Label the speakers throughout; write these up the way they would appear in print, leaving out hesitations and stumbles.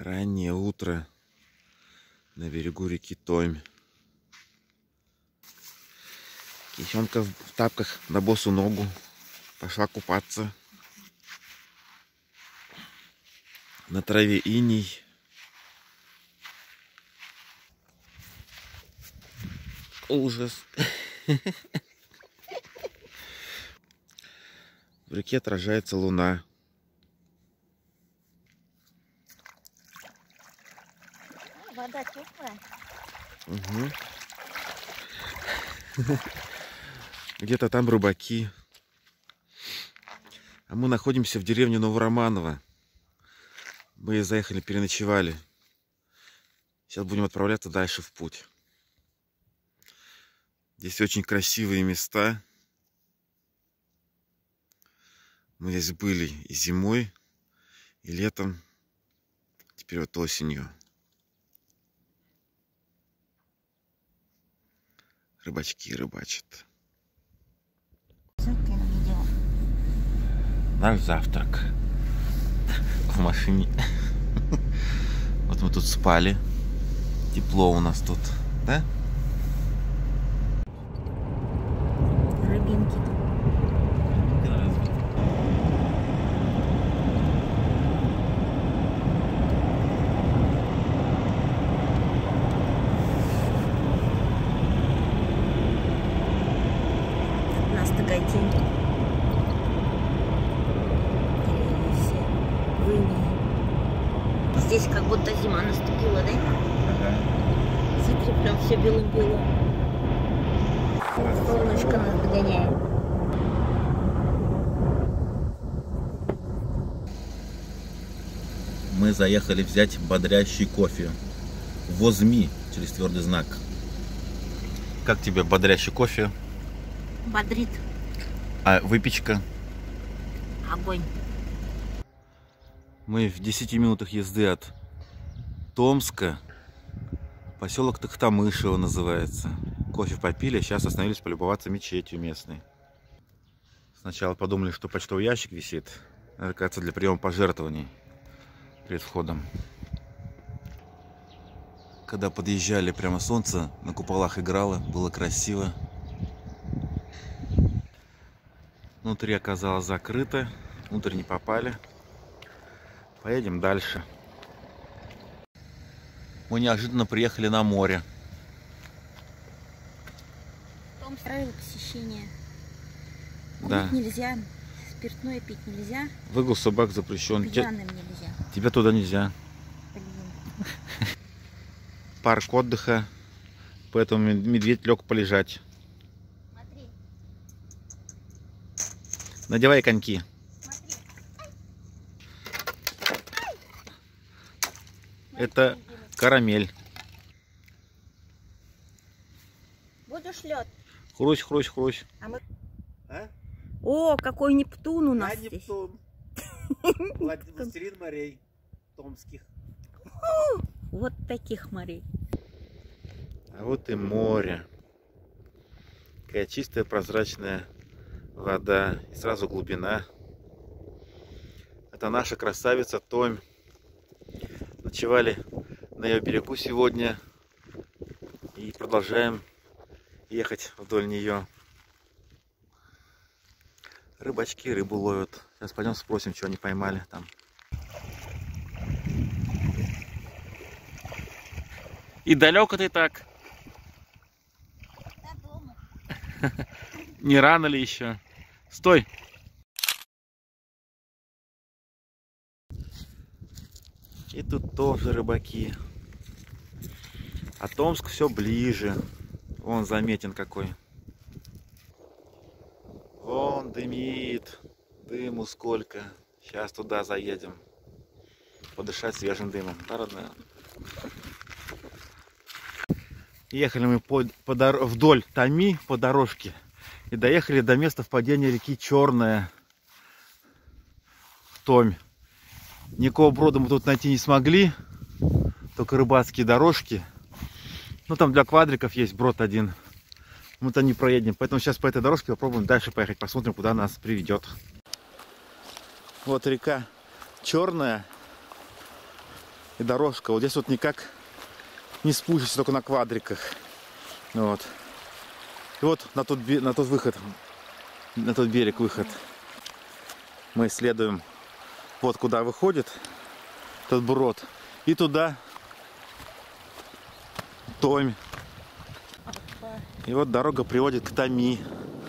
Speaker 1: Раннее утро на берегу реки Томь. Кисенка в тапках на босу ногу пошла купаться. На траве иней. Ужас. В реке отражается луна.
Speaker 2: Вода теплая.
Speaker 1: Угу. Где-то там рыбаки. А мы находимся в деревне Новороманово. Мы заехали, переночевали. Сейчас будем отправляться дальше в путь. Здесь очень красивые места. Мы здесь были и зимой, и летом, теперь вот осенью. Рыбачки рыбачат. Наш завтрак в машине. Вот мы тут спали. Тепло у нас тут, да?
Speaker 2: Рыбинки. У нас такая тень. Все в инии. Здесь как будто зима наступила, да?
Speaker 1: Ага.
Speaker 2: Смотри, прям все белым-белым. Солнышко нас догоняет.
Speaker 1: Мы заехали взять бодрящий кофе. Возьми через твердый знак. Как тебе бодрящий кофе?
Speaker 2: Бодрит.
Speaker 1: А выпечка?
Speaker 2: Огонь.
Speaker 1: Мы в 10 минутах езды от Томска. Поселок Тохтамышево называется. Кофе попили, а сейчас остановились полюбоваться мечетью местной. Сначала подумали, что почтовый ящик висит. Это, кажется, для приема пожертвований перед входом. Когда подъезжали, прямо солнце на куполах играло, было красиво. Внутри оказалось закрыто, внутрь не попали. Поедем дальше. Мы неожиданно приехали на море.
Speaker 2: Том правил посещения.
Speaker 1: Да.
Speaker 2: Курить нельзя, спиртное пить нельзя.
Speaker 1: Выгул собак запрещен.
Speaker 2: Пьяным нельзя.
Speaker 1: Тебя туда нельзя.
Speaker 2: Блин.
Speaker 1: Парк отдыха, поэтому медведь лег полежать.
Speaker 2: Смотри,
Speaker 1: Надевай коньки.
Speaker 2: смотри.
Speaker 1: Это карамель.
Speaker 2: Будешь лед?
Speaker 1: Хрусь, хрусь, хрусь.
Speaker 2: А мы...
Speaker 3: А?
Speaker 2: О, какой Нептун у нас
Speaker 3: А,
Speaker 2: здесь.
Speaker 3: Нептун. Властелин морей томских.
Speaker 2: Вот таких морей.
Speaker 1: А вот и море. Какая чистая прозрачная вода. И сразу глубина. Это наша красавица Томь. Ночевали на ее берегу сегодня. И продолжаем ехать вдоль нее. Рыбачки рыбу ловят. Сейчас пойдем спросим, что они поймали там. И далеко ты так?
Speaker 2: До дома.
Speaker 1: Не рано ли еще? Стой! И тут тоже рыбаки. А Томск все ближе. Вон заметен какой. Вон дымит. Дыму сколько. Сейчас туда заедем. Подышать свежим дымом. Да, родная? Ехали мы вдоль Томи по дорожке. И доехали до места впадения реки Черная. В Томь. Никакого брода мы тут найти не смогли. Только рыбацкие дорожки. Ну там для квадриков есть брод один. Мы там не проедем. Поэтому сейчас по этой дорожке попробуем дальше поехать. Посмотрим, куда нас приведет. Вот река Черная. И дорожка. Вот здесь вот никак не спустишься, только на квадриках. Вот. И вот на тот выход, на тот берег выход. Мы исследуем. Вот куда выходит тот брод. И туда Томь. И вот дорога приводит к Томи.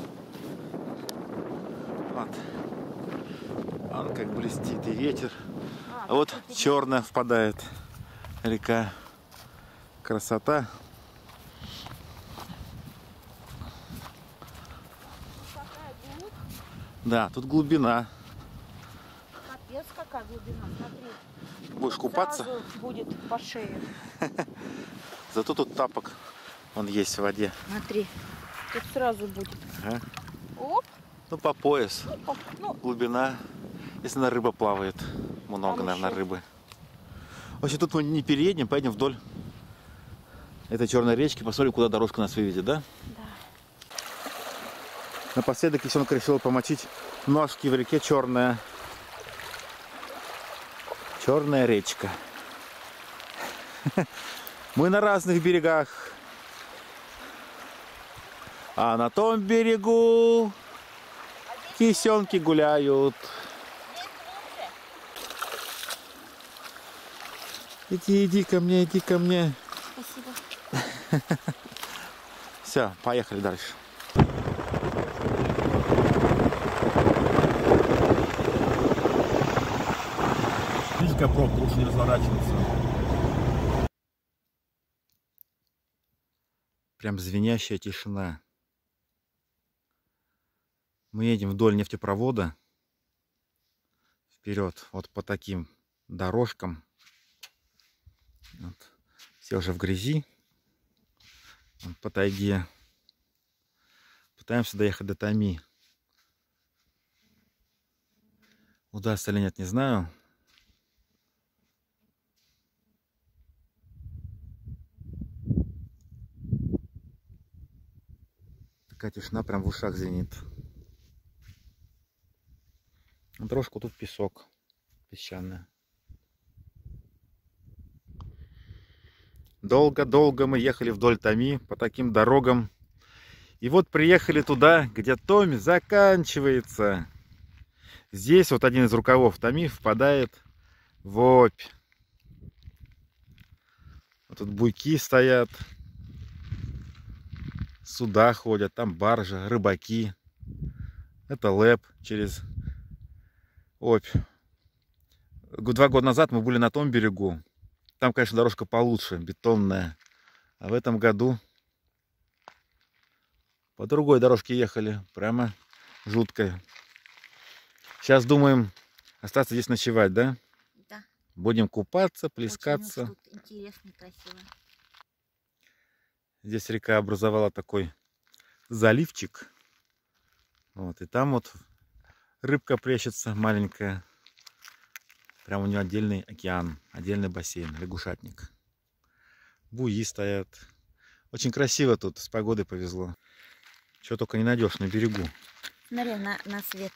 Speaker 1: Вот. Он как блестит и ветер. А вот черная впадает река. Красота. Да, тут глубина.
Speaker 2: Капец, какая глубина, смотри.
Speaker 1: Будешь купаться?
Speaker 2: Сразу будет по шее.
Speaker 1: Зато тут тапок, он есть в воде.
Speaker 2: Смотри, тут сразу будет.
Speaker 1: Ага.
Speaker 2: Оп.
Speaker 1: Ну, по пояс.
Speaker 2: Ну,
Speaker 1: Глубина. Если на рыба плавает. Много, наверное, рыбы. Вообще тут мы не переедем, поедем вдоль этой черной речки. Посмотрим, куда дорожка нас выведет, да?
Speaker 2: Да.
Speaker 1: Напоследок Кисенка решила помочить ножки в реке Черная. Черная речка. Мы на разных берегах. А на том берегу кисенки гуляют. Иди ко мне, иди ко мне.
Speaker 2: Спасибо.
Speaker 1: Все, поехали дальше. Видите, как пробка, лучше не разворачиваться. Прям звенящая тишина. Мы едем вдоль нефтепровода. Вперед, вот по таким дорожкам. Вот. Все уже в грязи. Вот по тайге. Пытаемся доехать до Томи. Удастся или нет, не знаю. Такая тишина прям в ушах звенит. На дорожку тут песок песчаный. Долго-долго мы ехали вдоль Томи по таким дорогам. И вот приехали туда, где Томи заканчивается. Здесь вот один из рукавов Томи впадает в Обь. Вот тут буйки стоят. Суда ходят, там баржа, рыбаки. Это Лэп через Обь. 2 года назад мы были на том берегу. Там, конечно, дорожка получше, бетонная. А в этом году по другой дорожке ехали. Прямо жуткая. Сейчас думаем остаться здесь ночевать, да?
Speaker 2: Да. Будем
Speaker 1: купаться, плескаться.
Speaker 2: Очень тут интересно, красиво.
Speaker 1: Здесь река образовала такой заливчик. Вот, и там вот рыбка плещется маленькая. Прям у нее отдельный океан, отдельный бассейн, лягушатник. Буи стоят. Очень красиво тут, с погодой повезло. Чего только не найдешь на берегу.
Speaker 2: Смотри на свет.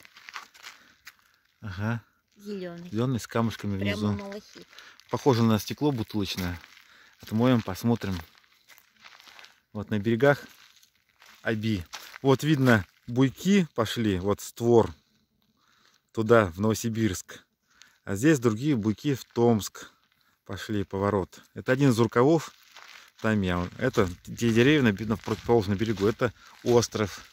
Speaker 1: Ага.
Speaker 2: Зеленый.
Speaker 1: Зеленый с камушками внизу.
Speaker 2: Прямо малахит.
Speaker 1: Похоже на стекло бутылочное. Отмоем, посмотрим. Вот на берегах Оби. Вот видно, буйки пошли, вот створ туда, в Новосибирск. А здесь другие буйки в Томск пошли, поворот. Это один из рукавов Томи. Это те деревья на противоположном берегу. Это остров.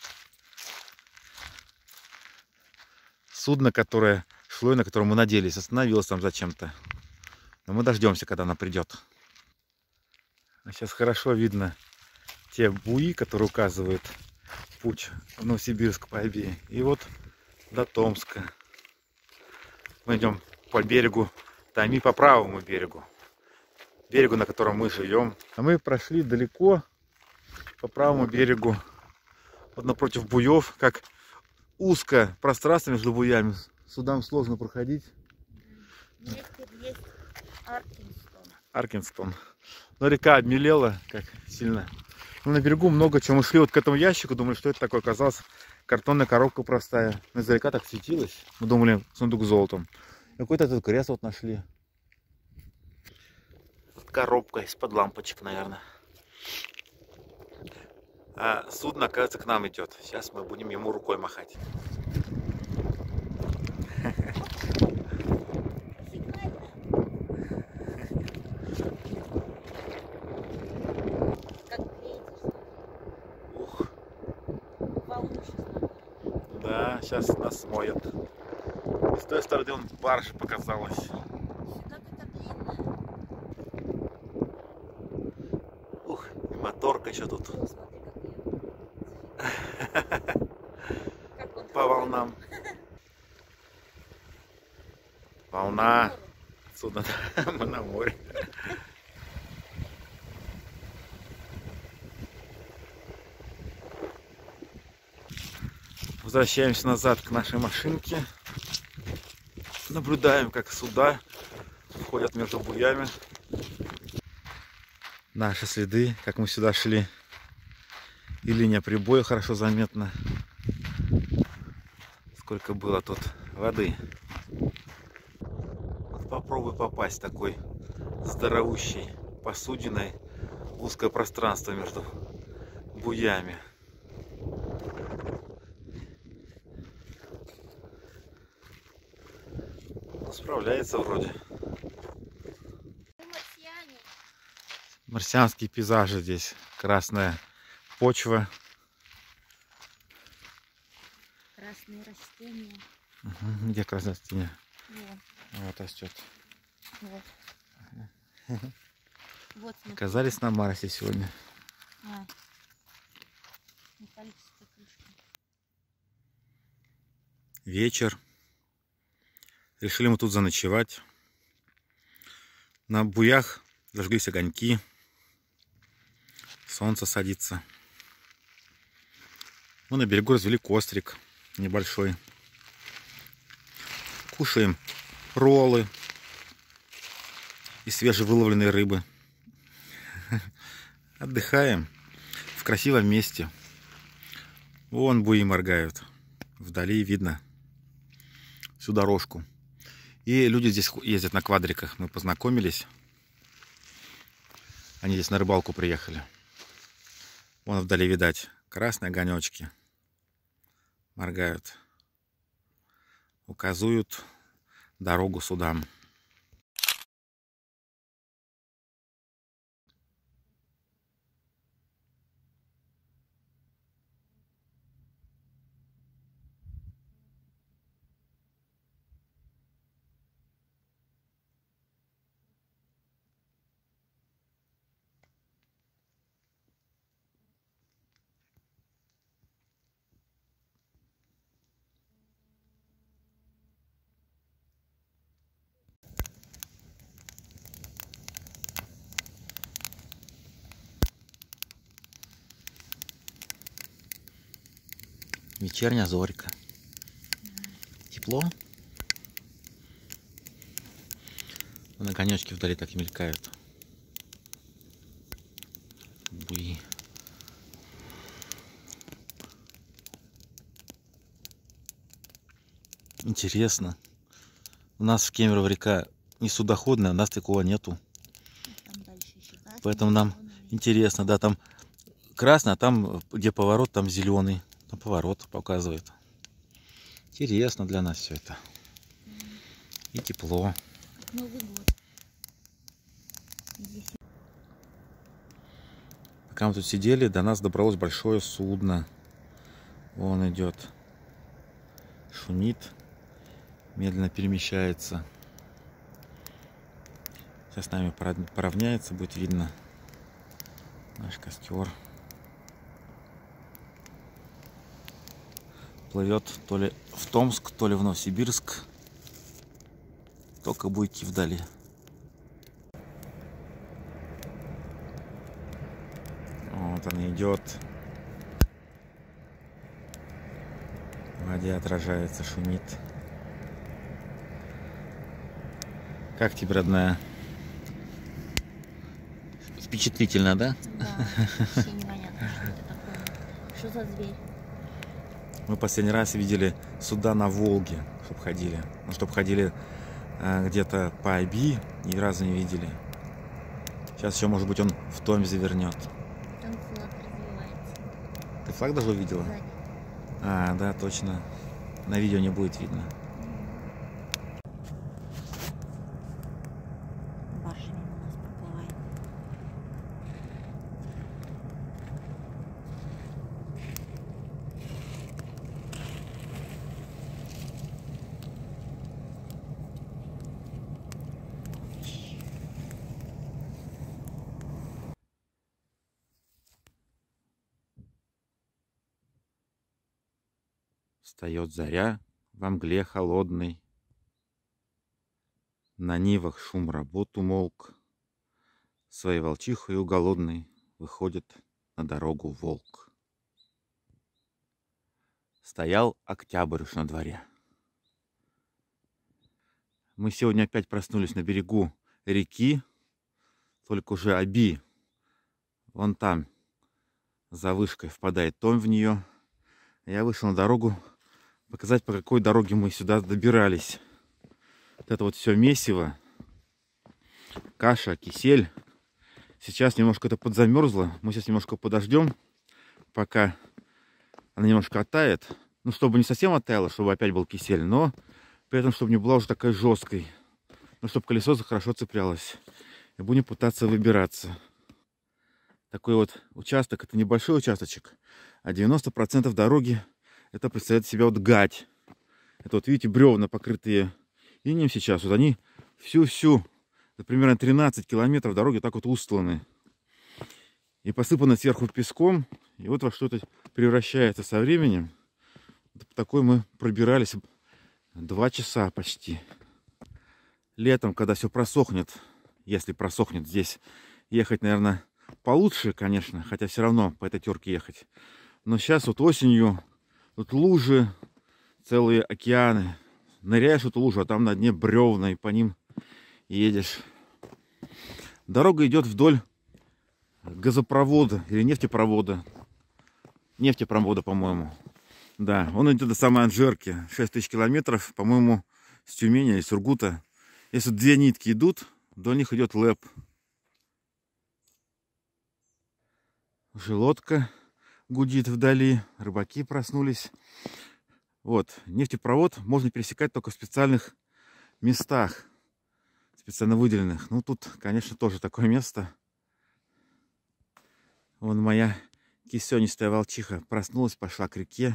Speaker 1: Судно, которое шло и на котором мы надеялись, остановилось там зачем-то. Но мы дождемся, когда она придет. А сейчас хорошо видно те буи, которые указывают путь в Новосибирск по Оби. И вот до Томска. Мы идем по берегу Томи, по правому берегу. Берегу, на котором мы живем. А мы прошли далеко по правому берегу. Вот напротив буев, как узко пространство между буями. Судам сложно проходить.
Speaker 2: Здесь есть Аркинстон.
Speaker 1: Аркинстон. Но река обмелела, как сильно. Но на берегу много чего. Мы шли вот к этому ящику, думали, что это такое. Оказалось, картонная коробка простая. Но издалека так светилась. Мы думали, сундук с золотом. Какой-то тут крест вот нашли. коробка из-под лампочек, наверное. А судно, оказывается, к нам идет. Сейчас мы будем ему рукой махать. Ух. Да, сейчас нас смоет. С той стороны вон баржа показалась. Ух, и моторка что тут. По волнам. Волна. Судно. Мы на море. Возвращаемся назад к нашей машинке. Наблюдаем, как суда входят между буями. Наши следы, как мы сюда шли. И линия прибоя хорошо заметна. Сколько было тут воды. Вот попробуй попасть такой здоровущей посудиной в узкое пространство между буями. Справляется вроде. Марсианские пейзажи здесь. Красная почва.
Speaker 2: Красные растения.
Speaker 1: Угу. Где красное растение?
Speaker 2: Вот.
Speaker 1: Вот растет.
Speaker 2: Вот. Вот, смотри.
Speaker 1: Оказались на Марсе сегодня.
Speaker 2: Металлическая крышка.
Speaker 1: Вечер. Решили мы тут заночевать. На буях зажглись огоньки. Солнце садится. Мы на берегу развели кострик небольшой. Кушаем роллы из свежевыловленной рыбы. Отдыхаем в красивом месте. Вон буи моргают. Вдали видно всю дорожку. И люди здесь ездят на квадриках. Мы познакомились. Они здесь на рыбалку приехали. Вон вдали видать красные огонечки. Моргают. Указывают дорогу судам. Вечерняя зорька. Тепло. Вон огонечки вдали так и мелькают. Буи. Интересно. У нас в Кемерово река не судоходная, у нас такого нету. Поэтому нам интересно, да, там красный, а там, где поворот, там зеленый. Там поворот показывает. Интересно для нас все это. И тепло.
Speaker 2: Новый год.
Speaker 1: Пока мы тут сидели, до нас добралось большое судно. Вон идет. Шумит. Медленно перемещается. Сейчас с нами поравняется, будет видно наш костер. Плывет то ли в Томск, то ли в Новосибирск. Только буйки вдали. Вот он идет. В воде отражается, шумит. Как тебе, родная? Впечатлительно, да?
Speaker 2: Да, вообще непонятно, что это такое. Что за зверь?
Speaker 1: Мы последний раз видели суда на Волге, чтобы ходили. Ну, чтобы ходили где-то по Оби, ни разу не видели. Сейчас еще, может быть, он в Томзе вернет.
Speaker 2: Там флаг развивается.
Speaker 1: Ты флаг даже увидела?
Speaker 2: Сзади.
Speaker 1: А, да, точно. На видео не будет видно.
Speaker 2: Баржа мимо нас проплывает.
Speaker 1: Встает заря во мгле холодной. На нивах шум работ умолк. Своей волчихою голодной выходит на дорогу волк. Стоял октябрь уж на дворе. Мы сегодня опять проснулись на берегу реки, только уже Оби. Вон там, за вышкой, впадает Том в нее. Я вышел на дорогу показать, по какой дороге мы сюда добирались. Вот это вот все месиво, каша, кисель. Сейчас немножко это подзамерзло. Мы сейчас немножко подождем, пока она немножко оттает. Ну, чтобы не совсем оттаяла, чтобы опять был кисель, но при этом, чтобы не была уже такая жесткой. Ну, чтобы колесо хорошо цеплялось. И будем пытаться выбираться. Такой вот участок, это небольшой участочек, а 90% дороги это представляет из себя вот гать. Это вот видите, бревна, покрытые инеем сейчас. Вот они всю, примерно 13 километров дороги так вот устланы. И посыпаны сверху песком. И вот во что это превращается со временем. Вот такой мы пробирались 2 часа почти. Летом, когда все просохнет, если просохнет здесь, ехать, наверное, получше, конечно, хотя все равно по этой терке ехать. Но сейчас вот осенью тут лужи, целые океаны. Ныряешь в эту лужу, а там на дне бревна, и по ним едешь. Дорога идет вдоль газопровода или нефтепровода. Нефтепровода, по-моему. Да, он идет до самой Анжерки. 6000 километров, по-моему, с Тюмени или Сургута. Если 2 нитки идут, до них идет ЛЭП. Уже лодка гудит вдали, рыбаки проснулись. Вот, нефтепровод можно пересекать только в специальных местах, специально выделенных. Ну, тут, конечно, тоже такое место. Вон моя кисенистая волчиха проснулась, пошла к реке.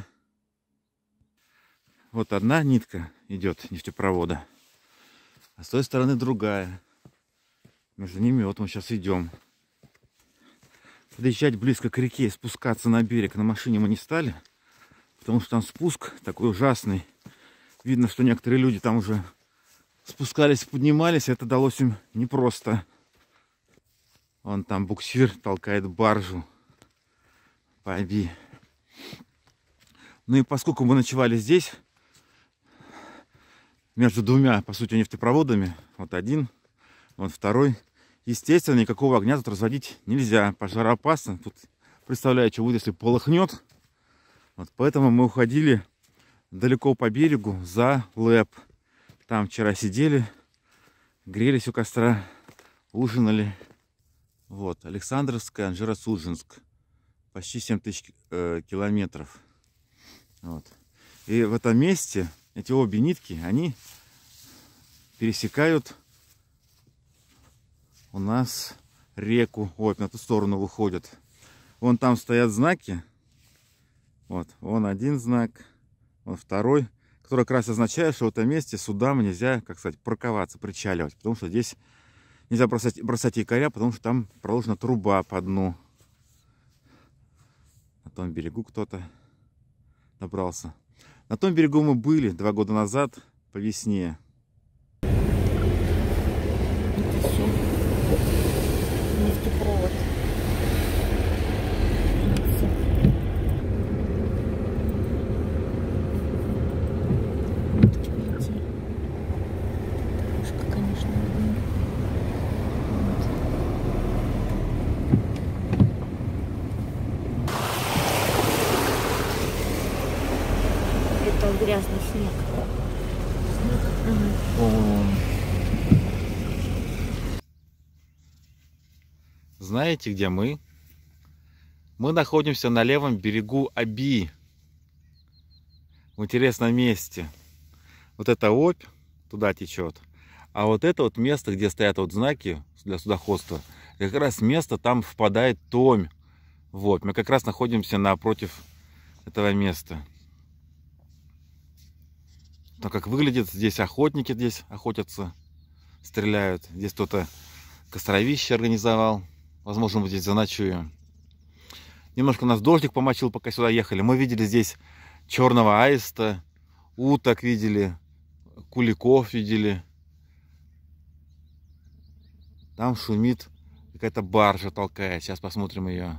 Speaker 1: Вот одна нитка идет нефтепровода, а с той стороны другая. Между ними вот мы сейчас идем. Подъезжать близко к реке и спускаться на берег на машине мы не стали, потому что там спуск такой ужасный. Видно, что некоторые люди там уже спускались, поднимались, это далось им непросто. Вон там буксир толкает баржу по Оби. Ну и поскольку мы ночевали здесь, между 2, по сути, нефтепроводами, вот один, вот второй, естественно, никакого огня тут разводить нельзя. Пожароопасно. Тут представляю, что будет, если полыхнет. Вот поэтому мы уходили далеко по берегу за ЛЭП. Там вчера сидели, грелись у костра, ужинали. Вот, Александровская, Анжеро-Судженск. Почти 7000 километров. Вот. И в этом месте эти обе нитки, они пересекают у нас реку. Вот, на ту сторону выходят. Вон там стоят знаки. Вот, вон один знак, вон второй, который как раз означает, что в этом месте судам нельзя, как сказать, парковаться, причаливать. Потому что здесь нельзя бросать якоря, потому что там проложена труба по дну. На том берегу кто-то добрался. На том берегу мы были 2 года назад по весне.
Speaker 2: Это все нефтепровод. Дорожка, конечно, видна. Это грязный снег.
Speaker 1: О, знаете, где мы? Мы находимся на левом берегу Оби. В интересном месте. Вот эта Обь туда течет. А вот это вот место, где стоят вот знаки для судоходства, как раз место, там впадает Томь. Вот, мы как раз находимся напротив этого места. Но как выглядит, здесь охотники здесь охотятся, стреляют. Здесь кто-то костровище организовал. Возможно, мы здесь заночуем. Немножко нас дождик помочил, пока сюда ехали. Мы видели здесь черного аиста, уток видели, куликов видели. Там шумит какая-то баржа, толкает. Сейчас посмотрим ее.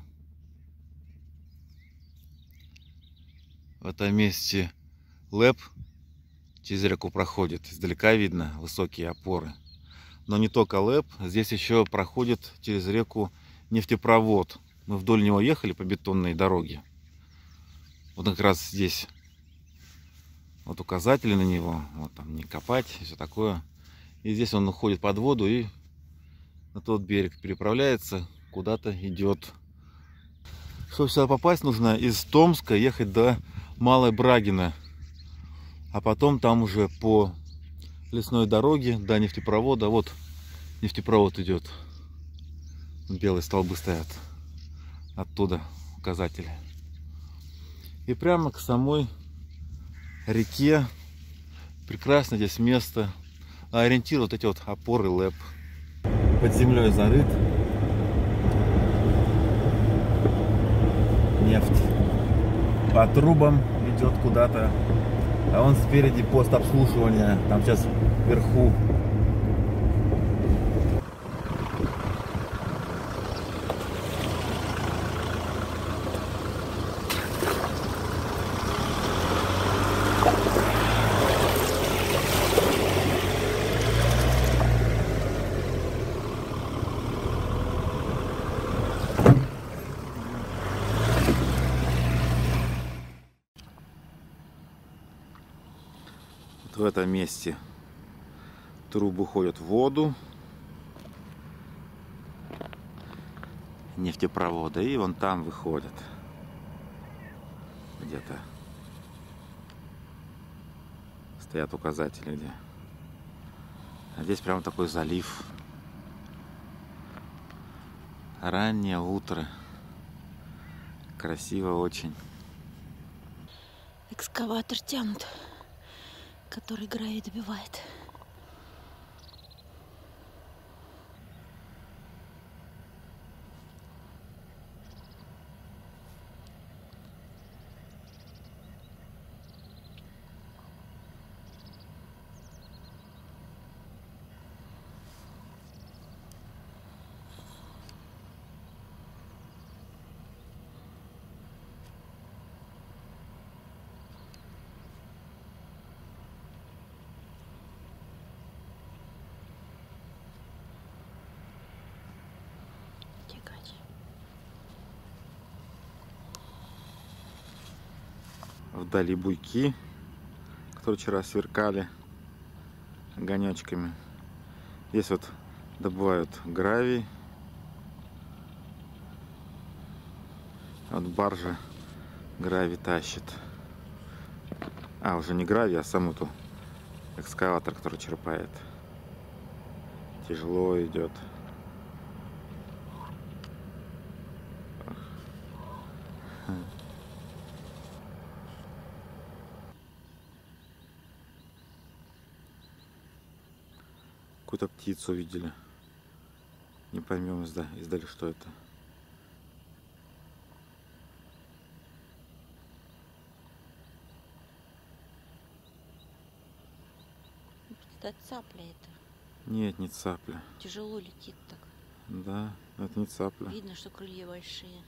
Speaker 1: В этом месте ЛЭП через реку проходит. Издалека видно высокие опоры. Но не только ЛЭП, здесь еще проходит через реку нефтепровод. Мы вдоль него ехали по бетонной дороге. Вот как раз здесь вот указатели на него. Вот там не копать и все такое. И здесь он уходит под воду и на тот берег переправляется, куда-то идет. Чтобы сюда попасть, нужно из Томска ехать до Малой Брагино. А потом там уже по лесной дороге до нефтепровода. Вот нефтепровод идет. Белые столбы стоят. Оттуда указатели. И прямо к самой реке. Прекрасно здесь место. А ориентир вот эти вот опоры ЛЭП. Под землей зарыт. Нефть по трубам идет куда-то. А вон спереди пост обслуживания. Там сейчас вверху. В этом месте трубы уходят в воду, нефтепровода, и вон там выходят где-то. Стоят указатели где. А здесь прямо такой залив. Раннее утро. Красиво очень.
Speaker 2: Экскаватор тянут, который гравий добивает.
Speaker 1: Вдали буйки, которые вчера сверкали огонечками. Здесь вот добывают гравий. Вот баржа гравий тащит. А, уже не гравий, а сам эту экскаватор, который черпает. Тяжело идет. Какую-то птицу видели. Не поймем издали, что это.
Speaker 2: Это цапля это.
Speaker 1: Нет, не цапля.
Speaker 2: Тяжело летит так.
Speaker 1: Да, это не цапля.
Speaker 2: Видно, что крылья большие.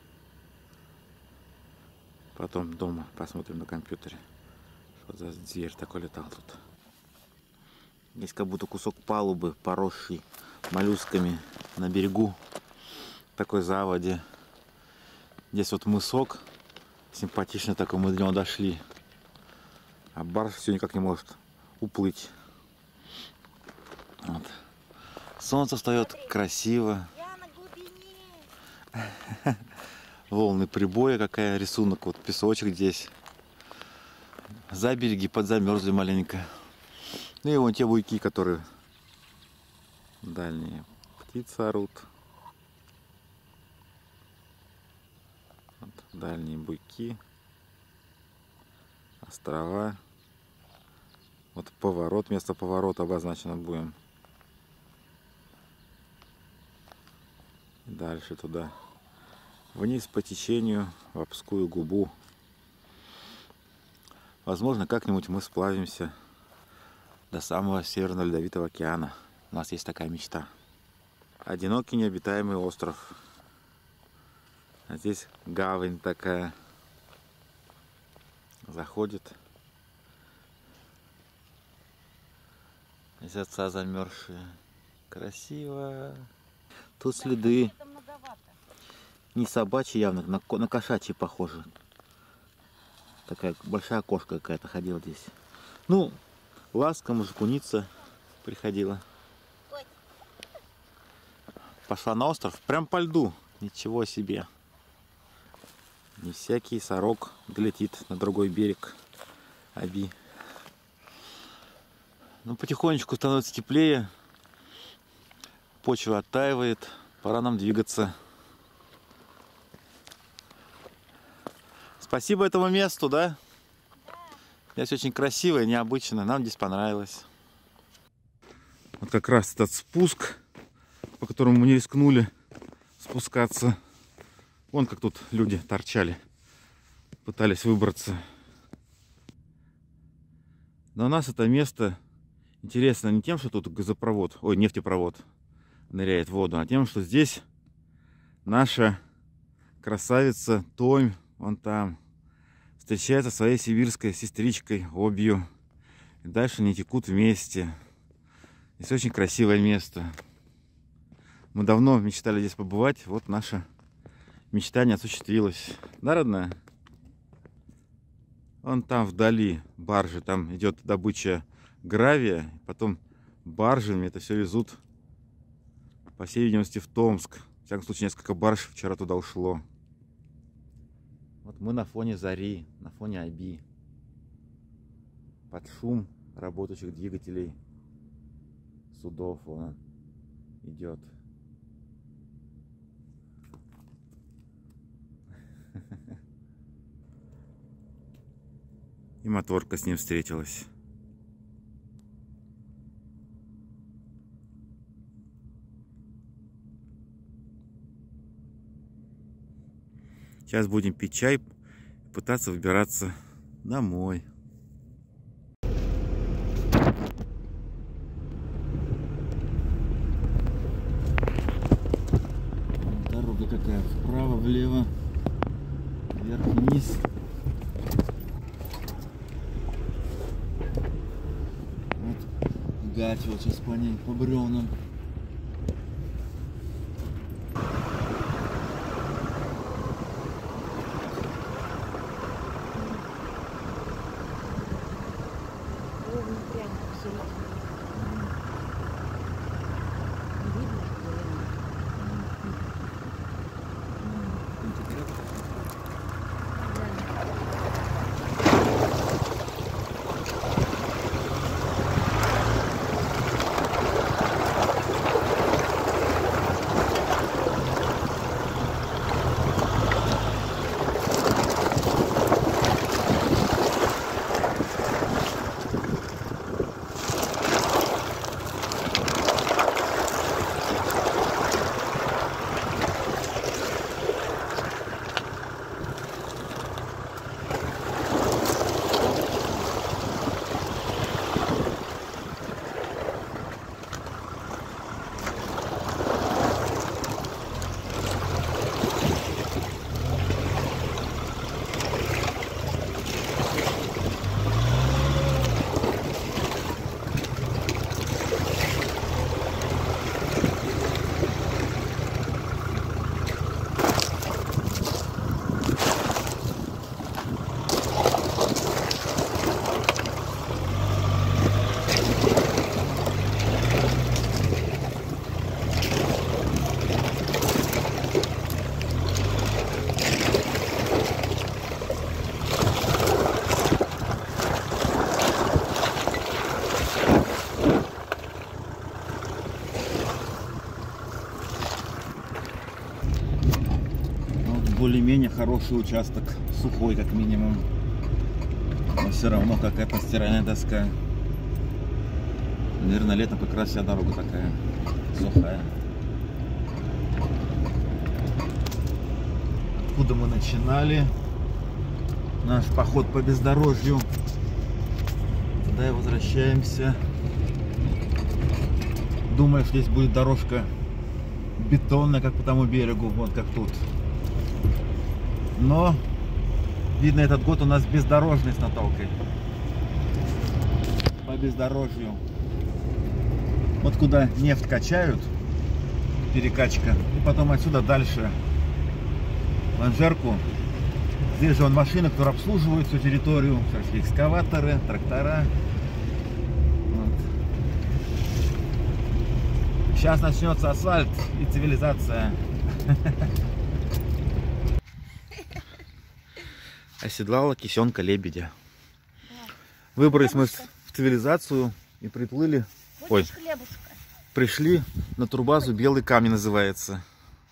Speaker 1: Потом дома посмотрим на компьютере, что за зверь такой летал тут. Здесь как будто кусок палубы, поросший моллюсками на берегу такой заводи. Здесь вот мысок симпатичный такой, мы до него дошли. А барж все никак не может уплыть. Вот. Солнце встает красиво.
Speaker 2: Я на глубине.
Speaker 1: Волны прибоя, какая рисунок, вот песочек здесь. За береги подзамерзли маленько. Ну и вон те буйки, которые дальние. Птицы орут. Вот дальние буйки. Острова. Вот поворот, место поворота обозначено будем. Дальше туда. Вниз по течению в Обскую губу. Возможно, как-нибудь мы сплавимся до самого Северного Ледовитого океана. У нас есть такая мечта. Одинокий необитаемый остров. А здесь гавань такая. Заходит. Здесь отца замерзшие. Красиво. Тут следы. Не собачьи явно, на кошачьи похожи. Такая большая кошка какая-то ходила здесь. Ну, ласка, мужикуница приходила. Пошла на остров, прям по льду. Ничего себе. Не всякий сорок долетит на другой берег Оби. Ну, потихонечку становится теплее. Почва оттаивает. Пора нам двигаться. Спасибо этому месту, да? Здесь очень красиво и необычно. Нам здесь понравилось. Вот как раз этот спуск, по которому мы не рискнули спускаться. Вон как тут люди торчали. Пытались выбраться. Но у нас это место интересно не тем, что тут газопровод, ой, нефтепровод ныряет в воду, а тем, что здесь наша красавица Томь, вон там, встречается со своей сибирской сестричкой Обью. И дальше они текут вместе. Здесь очень красивое место. Мы давно мечтали здесь побывать. Вот наше мечтание осуществилось. Да, родная? Вон там вдали баржи. Там идет добыча гравия. Потом баржами это все везут, по всей видимости, в Томск. В всяком случае, несколько барж вчера туда ушло. Вот мы на фоне зари, на фоне Оби. Под шум работающих двигателей судов он идет. И моторка с ним встретилась. Сейчас будем пить чай и пытаться выбираться домой. Дорога какая, вправо, влево, вверх, вниз. Вот гать вот сейчас по ней, по бревнам. более-менее хороший участок, сухой как минимум. Но все равно какая-то стиральная доска. Наверное, летом как раз вся дорога такая сухая. Откуда мы начинали наш поход по бездорожью, туда и возвращаемся. Думаю, что здесь будет дорожка бетонная, как по тому берегу, вот как тут. Но видно, этот год у нас бездорожный с Наталкой. По бездорожью. Вот куда нефть качают, перекачка, и потом отсюда дальше в Анжерку. Здесь же машины, которые обслуживают всю территорию, всякие экскаваторы, трактора. Вот. Сейчас начнется асфальт и цивилизация. Оседлала кисенка лебедя. Выбрались мы в цивилизацию и приплыли. Ой, пришли на турбазу Белый камень называется.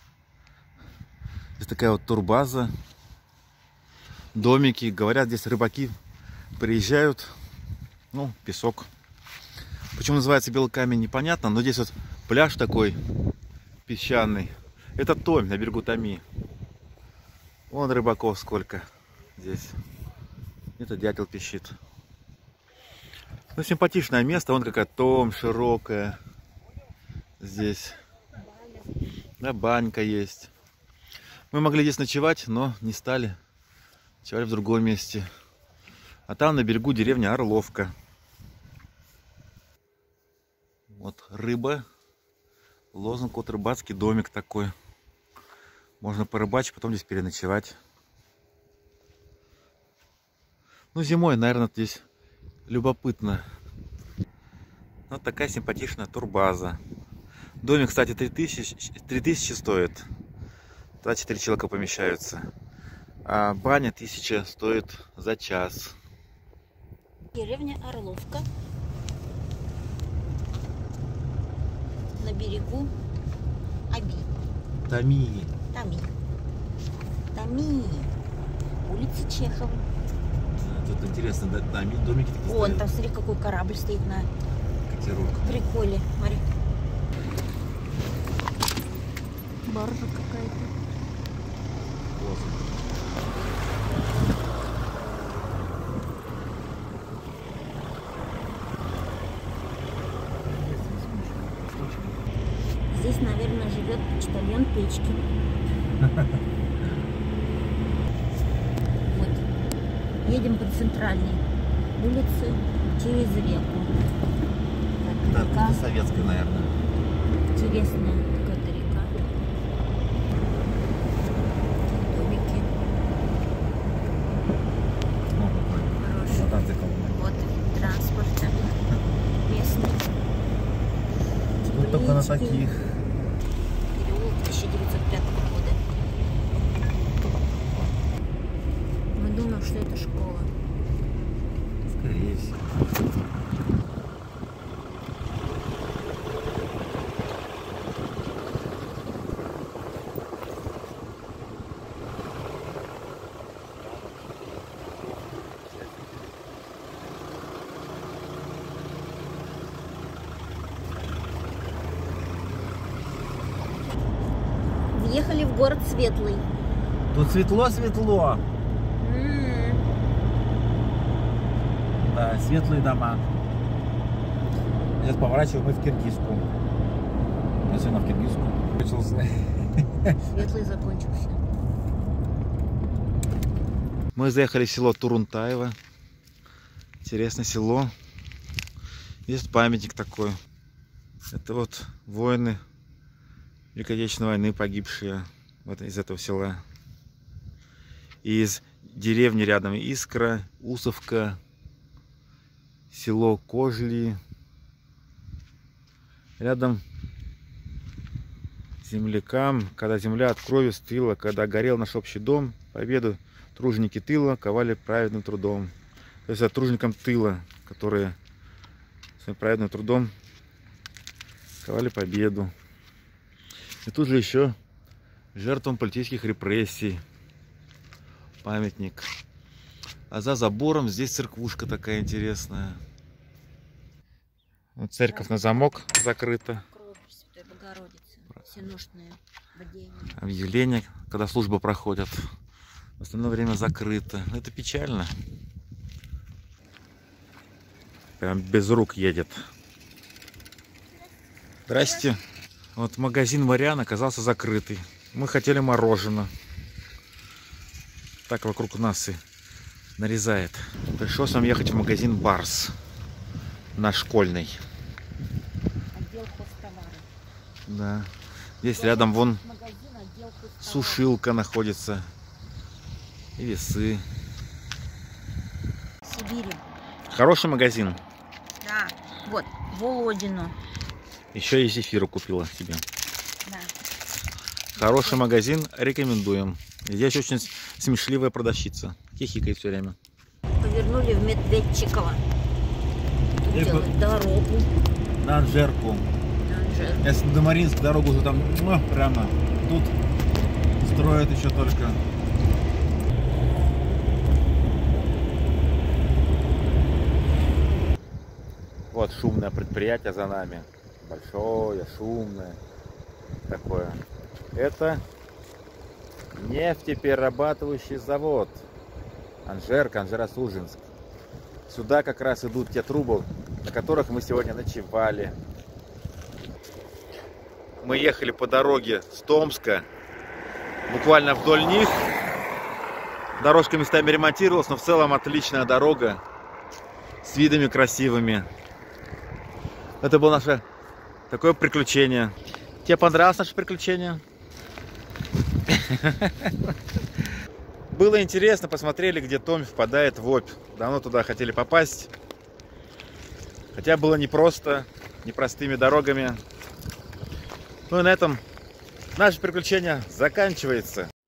Speaker 1: Здесь такая вот турбаза. Домики. Говорят, здесь рыбаки приезжают. Ну, песок. Почему называется Белый камень, непонятно. Но здесь вот пляж такой песчаный. Это Томь, на берегу Томи. Вон рыбаков сколько здесь. Это дятел пищит. Ну, симпатичное место. Вон какая Том широкая. Здесь. Да, банька есть. Мы могли здесь ночевать, но не стали. Ночевали в другом месте. А там на берегу деревня Орловка. Вот рыба. Лозунг, вот рыбацкий домик такой. Можно порыбачить, потом здесь переночевать. Ну, зимой, наверное, здесь любопытно. Вот такая симпатичная турбаза. Домик, кстати, 3000 стоит. Туда 4 человека помещаются. А баня 1000 стоит за час.
Speaker 2: Деревня Орловка. На берегу Аби.
Speaker 1: Томи.
Speaker 2: Томи. Улица Чехова.
Speaker 1: Тут интересно, да, Томи, домики такие.
Speaker 2: Вон,
Speaker 1: стоят.
Speaker 2: там смотри, какой корабль стоит на
Speaker 1: Катерок.
Speaker 2: приколе. Смотри. Баржа какая-то. Здесь, наверное, живет почтальон Печкин. Вот. Едем по центральной улице через реку.
Speaker 1: Да,
Speaker 2: Река.
Speaker 1: это советская, наверное.
Speaker 2: Интересная какая-то река. Домики.
Speaker 1: О, какой.
Speaker 2: Хорошие.
Speaker 1: Мотоцикл.
Speaker 2: Вот транспорт местный.
Speaker 1: Тут только на
Speaker 2: Теплички.
Speaker 1: таких.
Speaker 2: Переулок 1905 года. Мы думаем, что это школа.
Speaker 1: Скорее всего.
Speaker 2: Въехали в город Светлый.
Speaker 1: Тут светло-светло. Да, светлые дома. Сейчас поворачиваем мы в Киргизку. Если на в Киргизку.
Speaker 2: Светлый закончился.
Speaker 1: Мы заехали в село Турунтаево. Интересное село. Есть памятник такой. Это вот воины Великой Отечественной войны, погибшие вот из этого села. И из деревни рядом Искра, Усовка, село Кожли. Рядом землякам, когда земля от крови стыла, когда горел наш общий дом, победу труженики тыла ковали праведным трудом. То есть труженикам тыла, которые своим праведным трудом ковали победу. И тут же еще жертвам политических репрессий. Памятник. А за забором здесь церквушка такая интересная. Вот церковь на замок закрыта.
Speaker 2: Кровь Пресвятой Богородицы. Всеношное бдение.
Speaker 1: Объявления, когда службы проходят. В остальное время закрыто. Это печально. Прям без рук едет. Здрасте. Вот магазин Мариан оказался закрытый. Мы хотели мороженое. Так вокруг нас и нарезает. Пришлось нам ехать в магазин Барс. На Школьной.
Speaker 2: Отдел хозтовары.
Speaker 1: Да. Здесь рядом вон
Speaker 2: Магазин, отдел хозтовары.
Speaker 1: сушилка находится. И весы.
Speaker 2: В Сибири.
Speaker 1: Хороший магазин.
Speaker 2: Да. Вот, Володину.
Speaker 1: Еще и зефиру купила себе.
Speaker 2: Да.
Speaker 1: Хороший магазин, рекомендуем. Здесь очень смешливая продавщица. Хихикает все время.
Speaker 2: Повернули в Медведчиково. Тут
Speaker 1: И
Speaker 2: делают дорогу.
Speaker 1: На Анжерку.
Speaker 2: На Анжерку.
Speaker 1: Если до Маринска дорогу уже там прямо. Тут строят еще только. Вот шумное предприятие за нами. Большое, шумное. Такое. Это нефтеперерабатывающий завод. Анжерка, Анжеро-Судженск. Сюда как раз идут те трубы, на которых мы сегодня ночевали. Мы ехали по дороге с Томска, буквально вдоль них. Дорожка местами ремонтировалась, но в целом отличная дорога с видами красивыми. Это было наше такое приключение. Тебе понравилось наше приключение? Было интересно, посмотрели, где Томь впадает в Обь. Давно туда хотели попасть. Хотя было непросто, непростыми дорогами. Ну и на этом наше приключение заканчивается.